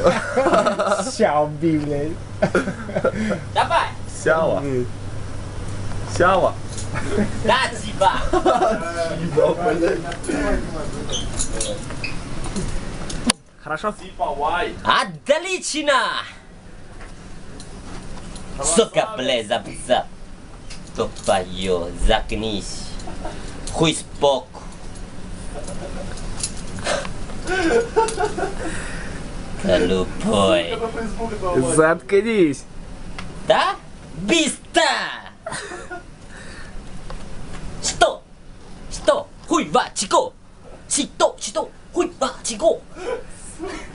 Сяоби, блядь. Давай. Сява. Сява. Да, типа. Хорошо? Отлично. Сука, блядь, запца. Тупое, заткнись. Хуй спок. Глупой. Заткнись. Да? Биста! Что? Что? Хуй ва чико! Что? Хуй ва чико!